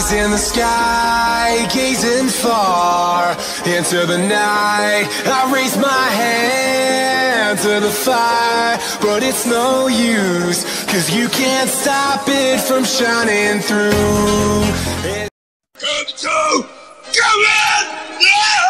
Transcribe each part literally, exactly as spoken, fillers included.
eyes in the sky, gazing far into the night. I raise my hand to the fire, but it's no use, cause you can't stop it from shining through. It come to, come in! Yeah!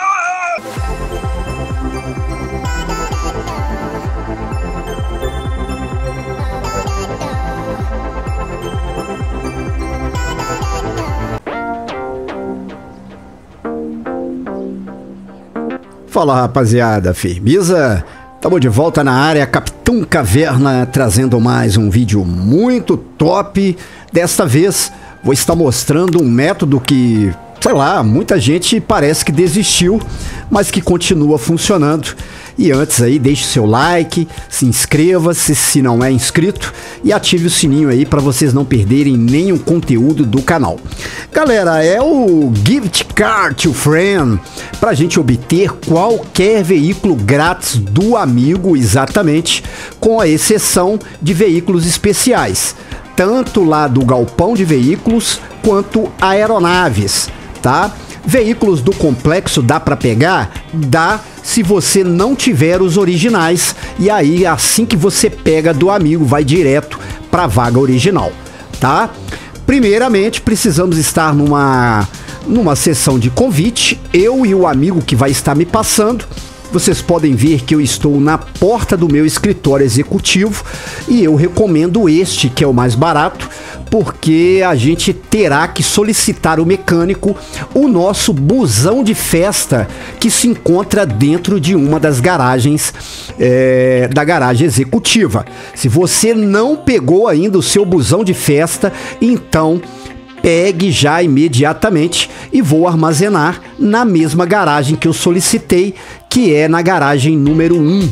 Fala, rapaziada, firmeza? Estamos de volta na área, Capitão Caverna trazendo mais um vídeo muito top. Desta vez vou estar mostrando um método que, sei lá, muita gente parece que desistiu, mas que continua funcionando. E antes aí, deixe seu like, se inscreva-se se não é inscrito e ative o sininho aí para vocês não perderem nenhum conteúdo do canal. Galera, é o Gift Card to Friend para a gente obter qualquer veículo grátis do amigo, exatamente, com a exceção de veículos especiais, tanto lá do galpão de veículos quanto aeronaves, tá? Veículos do complexo dá para pegar? Dá, se você não tiver os originais, e aí assim que você pega do amigo vai direto para a vaga original, tá? Primeiramente precisamos estar numa numa sessão de convite, eu e o amigo que vai estar me passando. Vocês podem ver que eu estou na porta do meu escritório executivo e eu recomendo este, que é o mais barato, porque a gente terá que solicitar o mecânico o nosso busão de festa que se encontra dentro de uma das garagens é, da garagem executiva. Se você não pegou ainda o seu busão de festa, então pegue já imediatamente e vou armazenar na mesma garagem que eu solicitei, que é na garagem número um,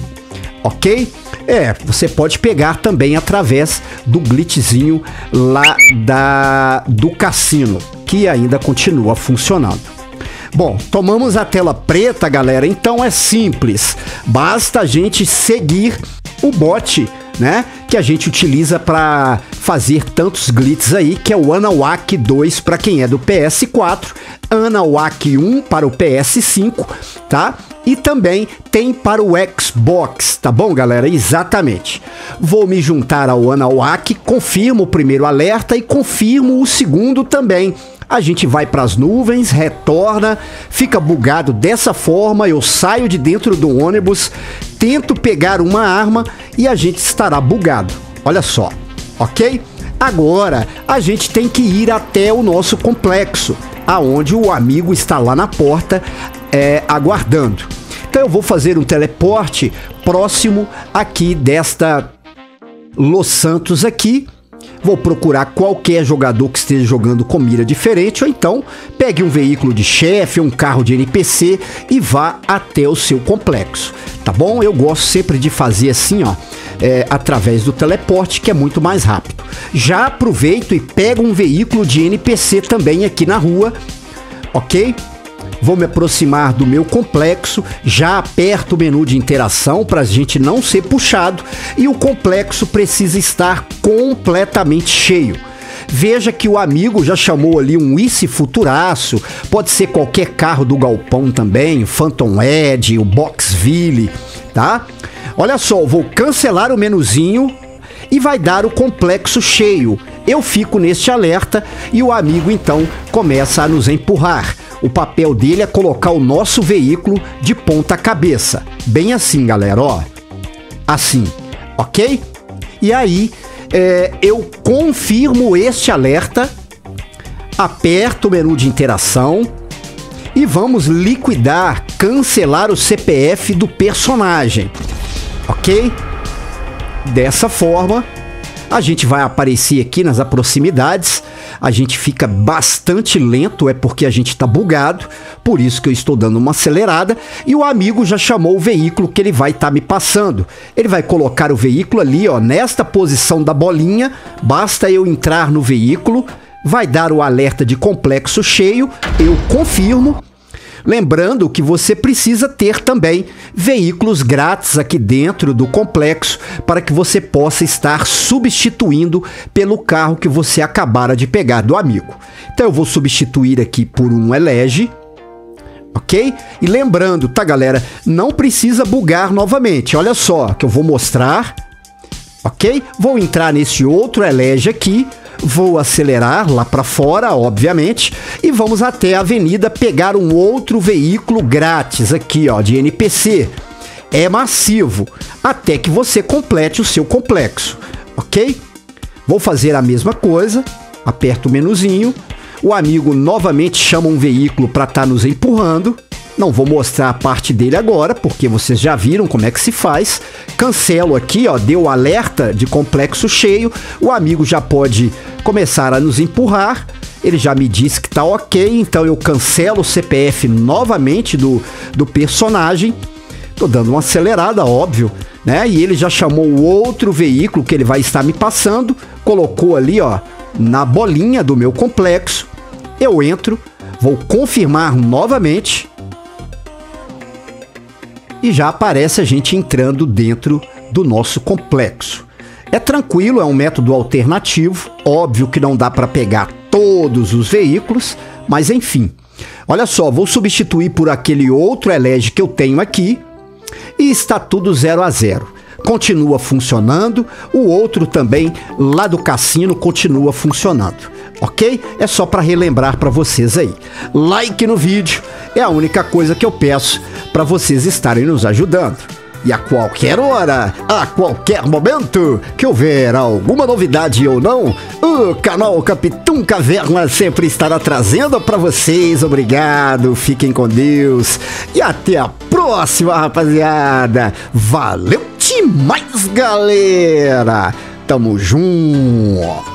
ok? É, você pode pegar também através do glitchzinho lá da, do cassino, que ainda continua funcionando. Bom, tomamos a tela preta, galera, então é simples, basta a gente seguir o bot, né, que a gente utiliza para fazer tantos glitches aí, que é o Anuak dois para quem é do P S quatro, Anuak um para o P S cinco, tá? E também tem para o Xbox, tá bom, galera? Exatamente. Vou me juntar ao Anuak, confirmo o primeiro alerta e confirmo o segundo também. A gente vai para as nuvens, retorna, fica bugado dessa forma, eu saio de dentro do ônibus, tento pegar uma arma e a gente estará bugado. Olha só, ok? Agora a gente tem que ir até o nosso complexo, aonde o amigo está lá na porta é, aguardando. Então eu vou fazer um teleporte próximo aqui desta Los Santos aqui. Vou procurar qualquer jogador que esteja jogando com mira diferente, ou então pegue um veículo de chefe, um carro de N P C e vá até o seu complexo, tá bom? Eu gosto sempre de fazer assim, ó, é, através do teleporte, que é muito mais rápido. Já aproveito e pego um veículo de N P C também aqui na rua, ok? Vou me aproximar do meu complexo, já aperto o menu de interação para a gente não ser puxado e o complexo precisa estar completamente cheio. Veja que o amigo já chamou ali um Wish Futuraço, pode ser qualquer carro do galpão também, o Phantom Edge, o Boxville, tá? Olha só, vou cancelar o menuzinho e vai dar o complexo cheio. Eu fico neste alerta e o amigo então começa a nos empurrar. O papel dele é colocar o nosso veículo de ponta cabeça. Bem assim, galera, ó. Assim, ok? E aí, é, eu confirmo este alerta, aperto o menu de interação e vamos liquidar, cancelar o C P F do personagem, ok? Dessa forma, a gente vai aparecer aqui nas proximidades. A gente fica bastante lento, é porque a gente está bugado, por isso que eu estou dando uma acelerada, e o amigo já chamou o veículo que ele vai estar tá me passando. Ele vai colocar o veículo ali, ó, nesta posição da bolinha, basta eu entrar no veículo, vai dar o alerta de complexo cheio, eu confirmo, Lembrando que você precisa ter também veículos grátis aqui dentro do complexo para que você possa estar substituindo pelo carro que você acabara de pegar do amigo. Então eu vou substituir aqui por um Elege, ok? E lembrando, tá galera, não precisa bugar novamente, olha só, que eu vou mostrar, ok? Vou entrar nesse outro Elege aqui, vou acelerar lá para fora, obviamente, e vamos até a avenida pegar um outro veículo grátis aqui, ó, de N P C. É massivo, até que você complete o seu complexo, ok? Vou fazer a mesma coisa, aperto o menuzinho, o amigo novamente chama um veículo para estar nos empurrando. Não vou mostrar a parte dele agora, porque vocês já viram como é que se faz. Cancelo aqui, ó, deu o alerta de complexo cheio. O amigo já pode começar a nos empurrar. Ele já me disse que tá ok, então eu cancelo o C P F novamente do, do personagem. Tô dando uma acelerada, óbvio, né? E ele já chamou o outro veículo que ele vai estar me passando. Colocou ali, ó, na bolinha do meu complexo. Eu entro, vou confirmar novamente. E já aparece a gente entrando dentro do nosso complexo. É tranquilo, é um método alternativo, óbvio que não dá para pegar todos os veículos, mas enfim. Olha só, vou substituir por aquele outro Elege que eu tenho aqui e está tudo zero a zero. Continua funcionando, o outro também lá do cassino continua funcionando, ok? É só para relembrar para vocês aí. Like no vídeo é a única coisa que eu peço para vocês estarem nos ajudando. E a qualquer hora, a qualquer momento que houver alguma novidade ou não, o canal Capitão Caverna sempre estará trazendo para vocês. Obrigado, fiquem com Deus e até a próxima, rapaziada. Valeu demais, galera. Tamo junto.